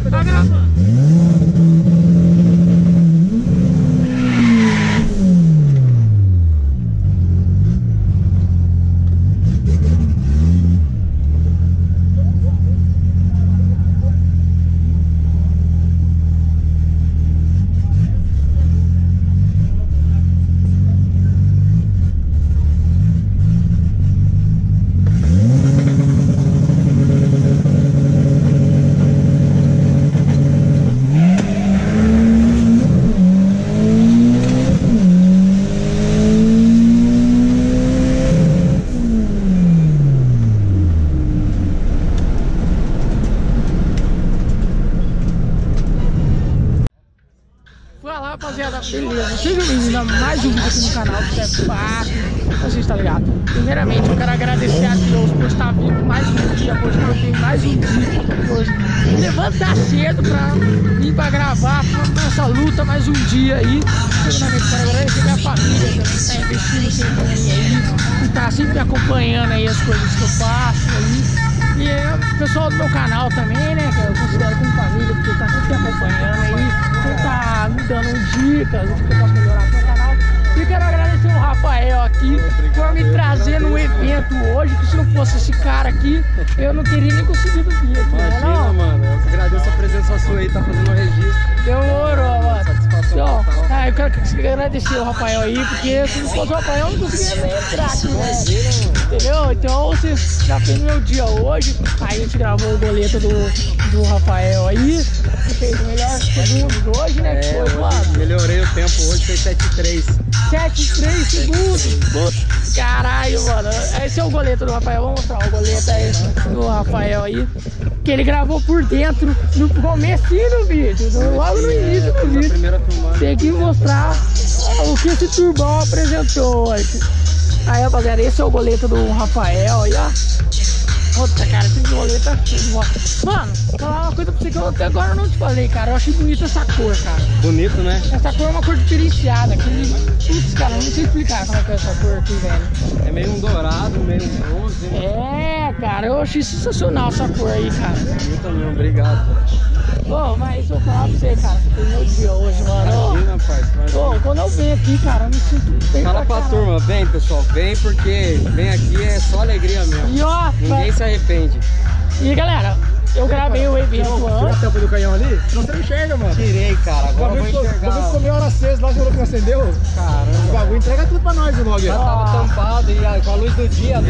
Tá gravando. Rapaziada, beleza, sejam bem-vindos a mais um vídeo aqui no canal do Zé Pato. Você está ligado? Primeiramente eu quero agradecer a Deus por estar vivo mais um dia, por estar vivo mais um dia hoje. Levantar cedo pra vir pra gravar nossa luta mais um dia aí. Primeiramente quero agradecer a minha família também, que está investindo sempre em mim aí, que tá sempre me acompanhando aí as coisas que eu faço aí. E o pessoal do meu canal também, né, que eu considero como família, porque tá sempre me acompanhando aí, sempre tá me dando dicas, o que eu posso melhorar no meu canal. E quero agradecer o Rafael aqui por me trazer no evento hoje, que se não fosse esse cara aqui, eu não teria nem conseguido vir aqui. Imagina, não, mano, eu que agradeço a presença sua aí, tá fazendo o registro. Demorou, mano. Satisfação total. Eu quero agradecer o Rafael aí, porque se não fosse o Rafael eu não conseguiria nem entrar aqui, né? Entendeu? Então você já fez meu dia hoje, aí a gente gravou o boleto do Rafael aí, que fez o melhor segundos hoje, né? Que foi, mano. Melhorei o tempo hoje, fez 7,3. 7,3 segundos. Caralho, mano. Esse é o boleto do Rafael. Vou mostrar o boleto aí do Rafael aí. Que ele gravou por dentro no comecinho do vídeo, logo no início do vídeo. Tem que mostrar o que esse turbão apresentou hoje. Aí, rapaziada, esse é o boleto do Rafael aí, ó. Puta, cara, esse boleto é feio. Mano, vou falar uma coisa pra você que eu até agora não te falei, cara. Eu achei bonita essa cor, cara. Bonito, né? Essa cor é uma cor diferenciada. Putz, cara, eu não sei explicar como é que é essa cor aqui, velho. É meio um dourado, meio um bronze. É, cara, eu achei sensacional essa cor aí, cara. Eu também, obrigado. Ô, mas eu vou falar pra você, cara, você fez meu dia hoje, mano. Imagina, pai. Ô, quando eu venho aqui, cara, eu me sinto bem. Fala pra turma, vem pessoal, vem porque vem aqui é só alegria mesmo. E ó, ninguém se arrepende. E galera, eu gravei o evento Tira a antes. tampa do canhão ali? Não, você não enxerga, mano. Tirei, cara, agora eu vou enxergar. Você ficou meia hora acesa lá, você falou que não acendeu. O Caramba. bagulho entrega tudo pra nós, o log. Já tava tampado e com a luz do dia,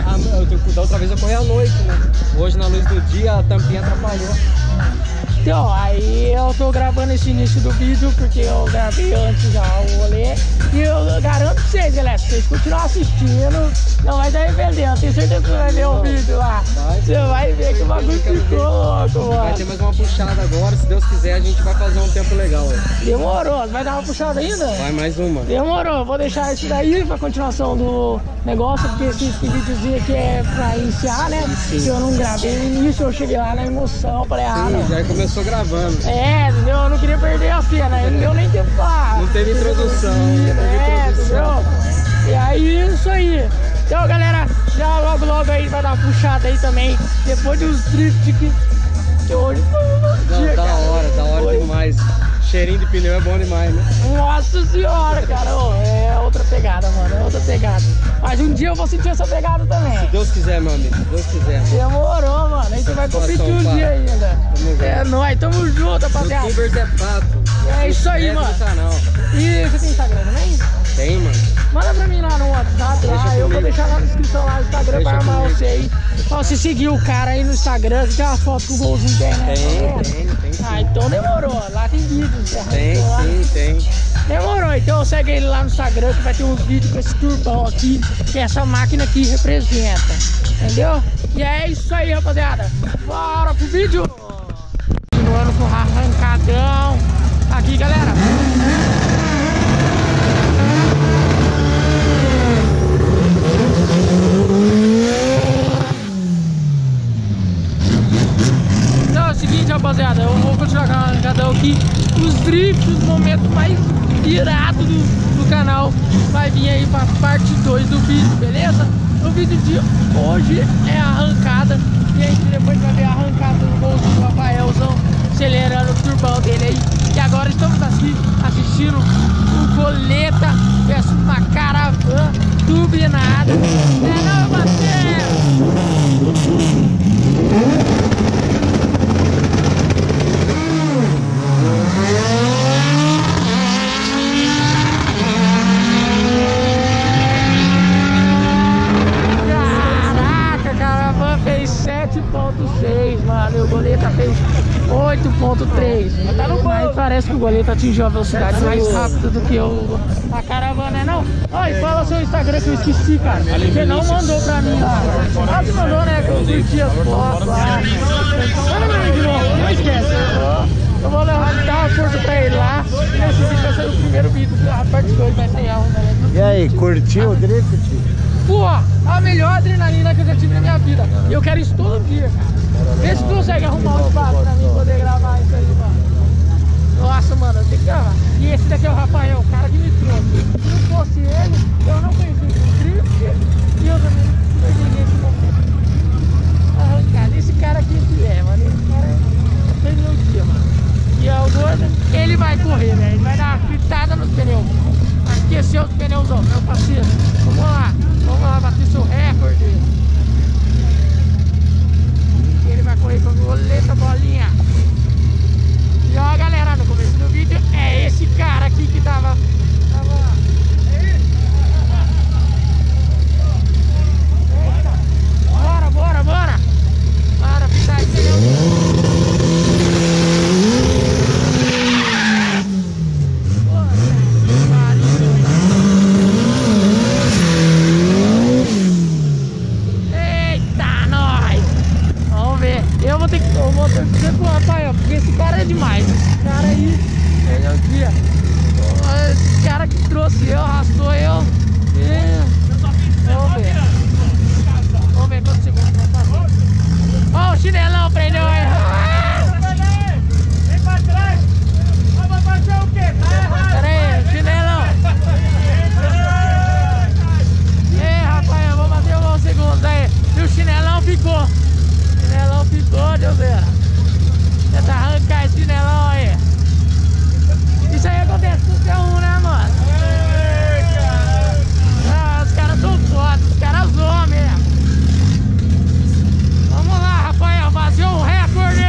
da outra vez eu corri à noite, né? Hoje na luz do dia a tampinha atrapalhou. Então, aí eu tô gravando esse início do vídeo porque eu gravei antes já o rolê. E eu garanto pra vocês, galera, se vocês continuarem assistindo, não vai se arrepender. Eu tenho certeza que você vai ver o vídeo lá. Você vai ver que o bagulho ficou louco, mano. Vai ter mais uma puxada agora, se Deus quiser a gente vai fazer um tempo legal aí. Demorou, vai dar uma puxada ainda? Vai mais uma. Demorou, vou deixar isso daí pra continuação do negócio, porque esse videozinho aqui é pra iniciar, né? Que eu não gravei no início, eu cheguei lá na emoção, falei, não. Já começou gravando. É, entendeu? Eu não queria perder a cena, não deu nem tempo pra... Não teve introdução. Entendeu? E aí, isso aí. Então, galera, já logo aí vai dar uma puxada aí também, depois dos drift que hoje foi um dia, Da hora Hoje... demais. Cheirinho de pneu é bom demais, né? Nossa senhora, cara, é outra pegada, mano, é outra pegada. Mas um dia eu vou sentir essa pegada também. Se Deus quiser, meu amigo, se Deus quiser. Demorou, mano, aí você vai competir um dia ainda. É nóis, tamo junto, rapaziada. YouTubers é pato. É isso aí, mano. Canal. E você tem Instagram também? Tem, mano. Manda pra mim lá no WhatsApp, lá, eu vou deixar na descrição lá no Instagram pra armar você aí. Pra você seguir o cara aí no Instagram, que tem umas fotos com o golzinho tem, né? Tem. Ah, então demorou, lá tem vídeos. Tem. Demorou, então segue ele lá no Instagram que vai ter uns vídeos com esse turbão aqui, que é essa máquina aqui representa, entendeu? E é isso aí, rapaziada. Bora pro vídeo! Continuando com o arrancadão aqui, galera. Então é o seguinte, rapaziada, eu vou continuar com o arrancadão aqui. Os drifts, os momentos mais irados do canal vai vir aí pra parte 2 do vídeo, beleza? O vídeo de hoje é a arrancada e a gente depois vai ver a arrancada do Golzinho do Rafaelzão. Se ele aqui assistindo o Goleta versus uma caravana turbinada. Não, Marcelo! Caraca, a caravana fez 7.6, mano, e o Goleta fez 8.3. Mas parece que o Goleta atingiu a velocidade mais rápida do que a caravana, né não? Oi, fala seu Instagram que eu esqueci, cara. Você não mandou pra mim lá. Ah, você mandou, né? Que eu curti as fotos lá. Manda pra mim de novo, não esquece. Eu vou dar uma força pra ele lá. E nesse vídeo vai ser o primeiro vídeo. A parte 2 vai sair a onda, né? E aí, curtiu o drift? Pô, a melhor adrenalina que eu já tive na minha vida. E eu quero isso todo dia, cara. Vê se tu consegue arrumar um espaço pra mim poder gravar isso aí, mano. Nossa, mano, eu tenho que gravar. E esse daqui é o Rafael, o cara que me trouxe. Se não fosse ele, eu não conhecia o drift e eu também não perdi esse momento. Arrancado. Esse cara aqui que é, mano. Esse cara é meu dia, mano. E é o gordo, ele vai correr, velho. Ele vai dar uma fritada nos pneus. Aquecer os pneuzão, meu parceiro. Vamos lá bater seu recorde. Ele vai correr com a Goleta bolinha. E ó, galera, no começo do vídeo é esse cara aqui que tava Eita, bora! Para pisar esse pneu. Eu vou ter que com o Rafael, porque esse cara é demais. Esse cara aí, ele é o dia. Esse cara que trouxe eu, arrastou eu. Vamos ver quantos segundos vai fazer. Ó, o chinelão prendeu aí. Vem pra trás. Vai fazer o quê? Pera aí, chinelão. Ei, Rafael, vou bater alguns segundos aí. E o chinelão ficou. Chinelão ficou, Deus ver. Tenta arrancar esse chinelão aí. Isso aí acontece com qualquer um, né, mano? Ah, os caras são foda, os caras zoam mesmo. Vamos lá, Rafael, fazer um recorde.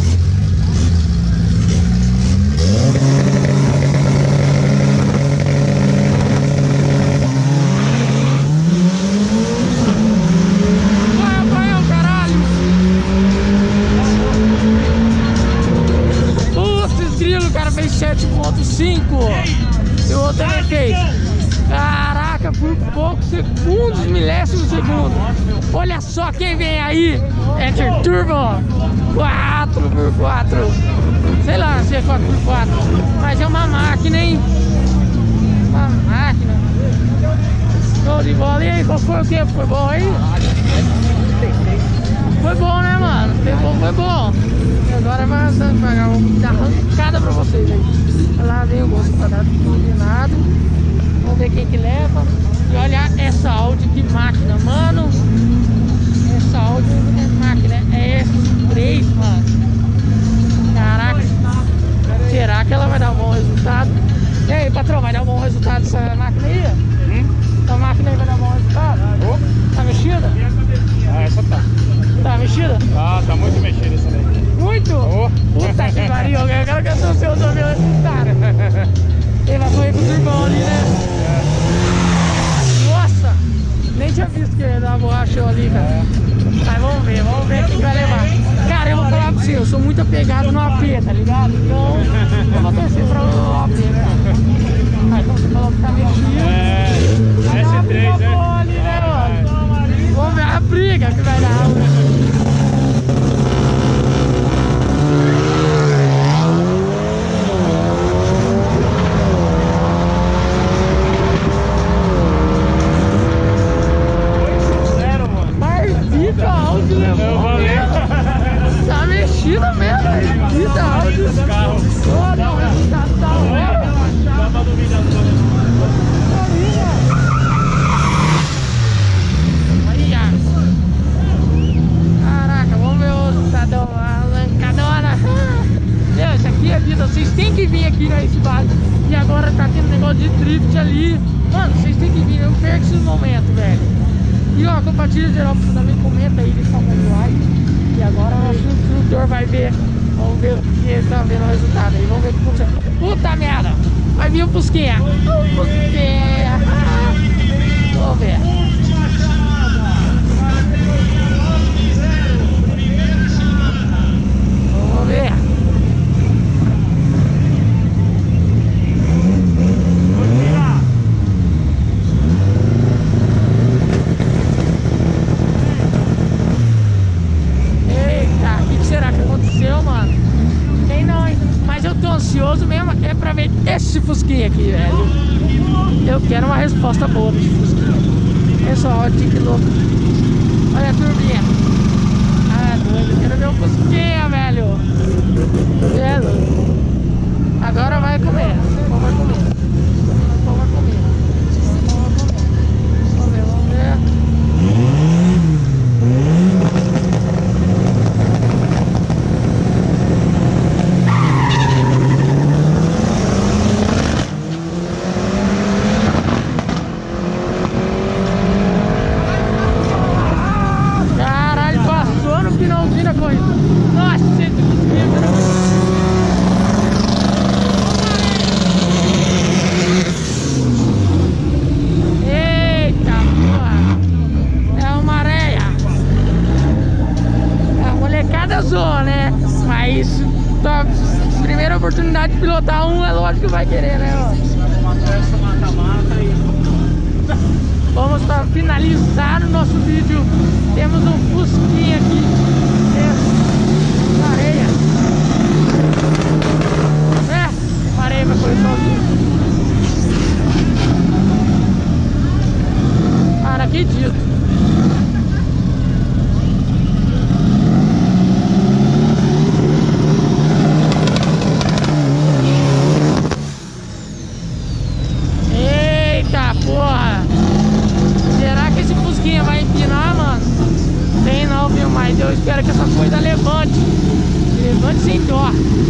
O cara fez 7.5 e o outro também fez. Caraca, por poucos segundos, milésimos de segundo. Olha só quem vem aí. Enter Turbo 4x4. Sei lá se é 4x4, mas é uma máquina, hein? Uma máquina. Show de bola. E aí, qual foi o tempo? Foi bom aí? Foi bom, né, mano? O tempo foi bom. E agora vai pagar uma arrancada pra vocês aí. Lá vem o gosto pra dar turbinado. Vamos ver quem que leva. E olha essa Audi, que máquina, mano. Essa Audi é máquina. É S3, mano. Caraca. Será que ela vai dar um bom resultado? E aí, patrão, vai dar um bom resultado essa máquina aí? Essa máquina aí vai dar um bom resultado? Tá mexida? Ah, essa tá. Tá mexida? Ah, tá muito mexida essa daí. Muito? Puta que pariu, eu quero que eu sou o seu meu resultado. Ele vai correr com o irmão ali, né? Nossa! Nem tinha visto que ele dava borracha ali, cara. Mas vamos ver quem vai levar. Cara, eu vou falar pra você, eu sou muito apegado no AP, tá ligado? Então, eu vou torcer pra o AP, né? Aí, então você falou que tá mexido. S3, né? Ali, né, mano? Vamos ver a briga que vai dar. Marvita Audi levou. Tá mexida mesmo, Marvita Audi. Olha o resultado da hora. Caraca, vamos ver o resultado. Arrancadona. Meu, isso aqui é vida. Vocês têm que vir aqui aqui nesse bairro. E agora tá tendo negócio de drift ali. Mano, vocês têm que vir, eu não perco esse momento, velho. E ó, compartilha geral pra também, comenta aí, deixa um like. E agora o nosso instrutor vai ver. Vamos ver o que ele tá vendo o resultado aí. Vamos ver o que aconteceu. Puta merda! Vai vir o Fusquinha. O Fusquinha. Vamos ver. Vamos ver. Eita, o que será que aconteceu, mano? Tem não, hein? Mas eu tô ansioso mesmo é pra ver esse Fusquinha aqui, velho. Eu quero uma resposta boa desse Fusquinha. É só, olha que louco. Olha a turbinha. Ah, doido, eu quero ver o Fusquinha, velho. É louco. Agora vai comer. Vai comer. Vai comer. Vamos ver, vamos ver. Primeira oportunidade de pilotar um, é lógico que vai querer, né? Vamos para finalizar o nosso vídeo. Temos um Fusquinha aqui na areia. A areia vai correr sozinho. Ah, não acredito. Porra, será que esse Fusquinha vai empinar, mano? Tem não, viu? Mas eu espero que essa coisa levante sem dó.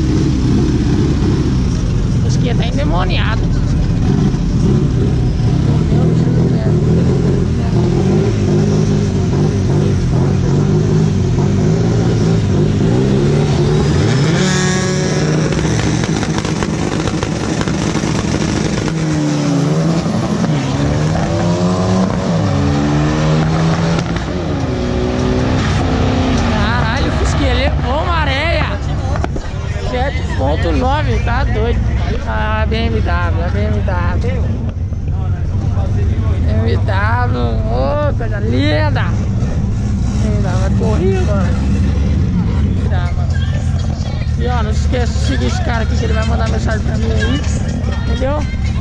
O Fusquinha tá endemoniado. Tá doido. Ah, BMW. Oh, coisa linda. Vai correr, mano. E ó, não se esqueça de seguir esse cara aqui que ele vai mandar mensagem pra mim aí. Entendeu?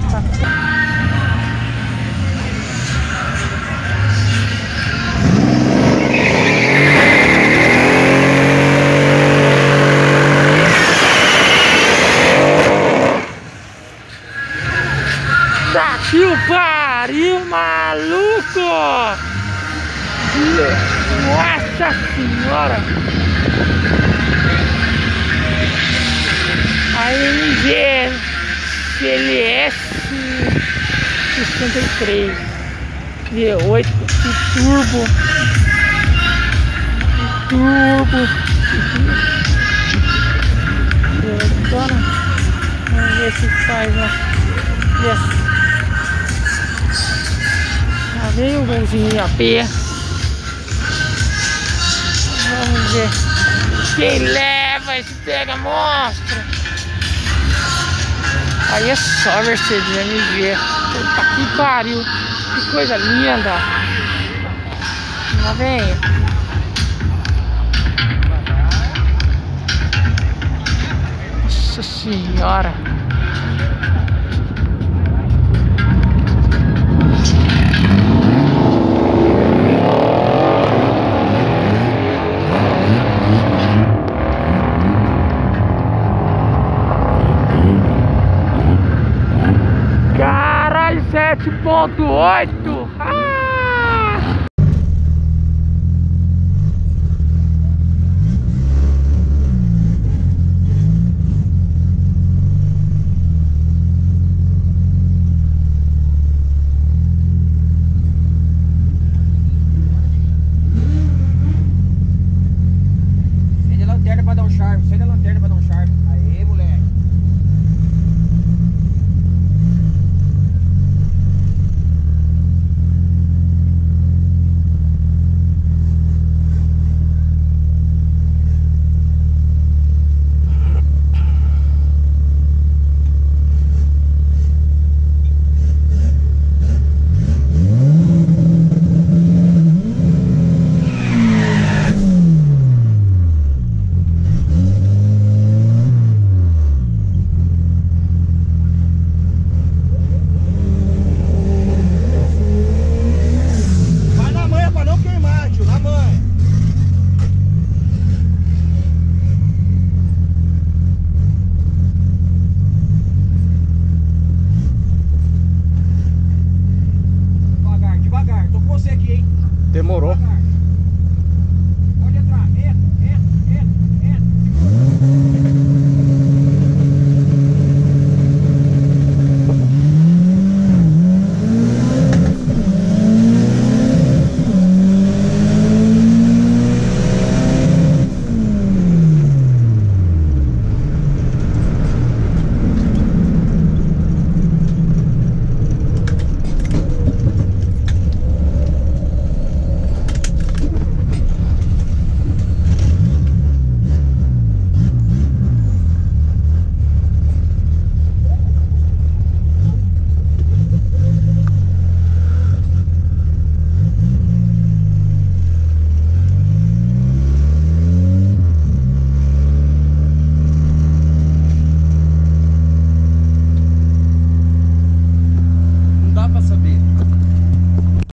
Que o pariu, maluco! Nossa senhora! A MG CLS 63 V8 turbo. Vamos ver se faz uma. Yes. Veio o golzinho AP. Vamos ver quem leva esse pega monstro. Aí é só Mercedes MG. Puta que pariu. Que coisa linda. Lá vem. Nossa senhora. Caralho, 7.8